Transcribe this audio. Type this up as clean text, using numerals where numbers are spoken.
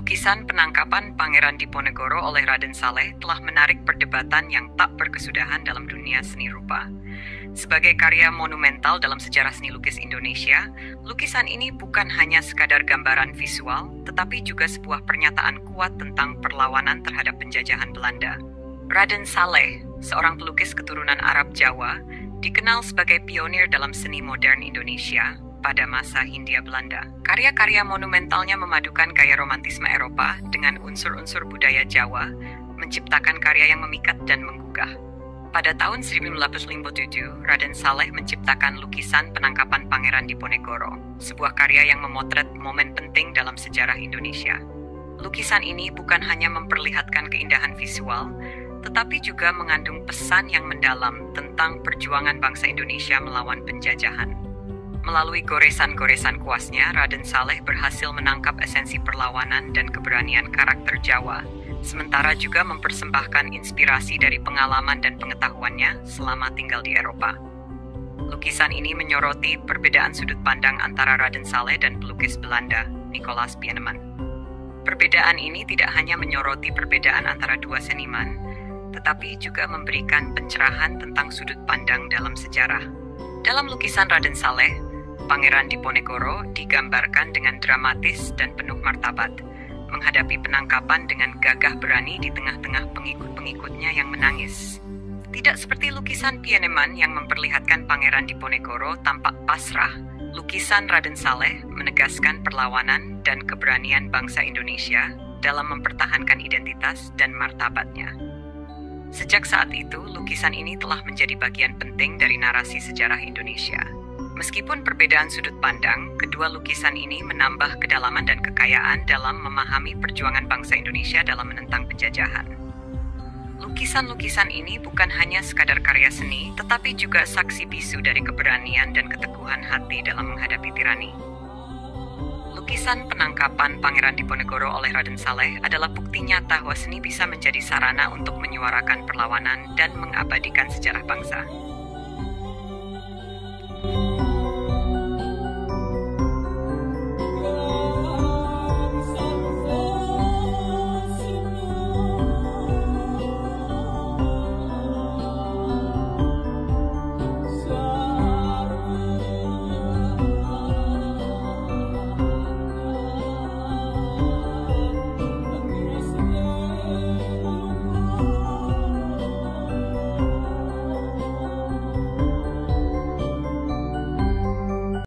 Lukisan penangkapan Pangeran Diponegoro oleh Raden Saleh telah menarik perdebatan yang tak berkesudahan dalam dunia seni rupa. Sebagai karya monumental dalam sejarah seni lukis Indonesia, lukisan ini bukan hanya sekadar gambaran visual, tetapi juga sebuah pernyataan kuat tentang perlawanan terhadap penjajahan Belanda. Raden Saleh, seorang pelukis keturunan Arab Jawa, dikenal sebagai pionir dalam seni modern Indonesia pada masa Hindia Belanda. Karya-karya monumentalnya memadukan gaya romantisme Eropa dengan unsur-unsur budaya Jawa, menciptakan karya yang memikat dan menggugah. Pada tahun 1857, Raden Saleh menciptakan lukisan penangkapan Pangeran Diponegoro, sebuah karya yang memotret momen penting dalam sejarah Indonesia. Lukisan ini bukan hanya memperlihatkan keindahan visual, tetapi juga mengandung pesan yang mendalam tentang perjuangan bangsa Indonesia melawan penjajahan. Melalui goresan-goresan kuasnya, Raden Saleh berhasil menangkap esensi perlawanan dan keberanian karakter Jawa, sementara juga mempersembahkan inspirasi dari pengalaman dan pengetahuannya selama tinggal di Eropa. Lukisan ini menyoroti perbedaan sudut pandang antara Raden Saleh dan pelukis Belanda, Nicolaas Pieneman. Perbedaan ini tidak hanya menyoroti perbedaan antara dua seniman, tetapi juga memberikan pencerahan tentang sudut pandang dalam sejarah. Dalam lukisan Raden Saleh, Pangeran Diponegoro digambarkan dengan dramatis dan penuh martabat, menghadapi penangkapan dengan gagah berani di tengah-tengah pengikut-pengikutnya yang menangis. Tidak seperti lukisan Pieneman yang memperlihatkan Pangeran Diponegoro tampak pasrah, lukisan Raden Saleh menegaskan perlawanan dan keberanian bangsa Indonesia dalam mempertahankan identitas dan martabatnya. Sejak saat itu, lukisan ini telah menjadi bagian penting dari narasi sejarah Indonesia. Meskipun perbedaan sudut pandang, kedua lukisan ini menambah kedalaman dan kekayaan dalam memahami perjuangan bangsa Indonesia dalam menentang penjajahan. Lukisan-lukisan ini bukan hanya sekadar karya seni, tetapi juga saksi bisu dari keberanian dan keteguhan hati dalam menghadapi tirani. Lukisan penangkapan Pangeran Diponegoro oleh Raden Saleh adalah bukti nyata bahwa seni bisa menjadi sarana untuk menyuarakan perlawanan dan mengabadikan sejarah bangsa.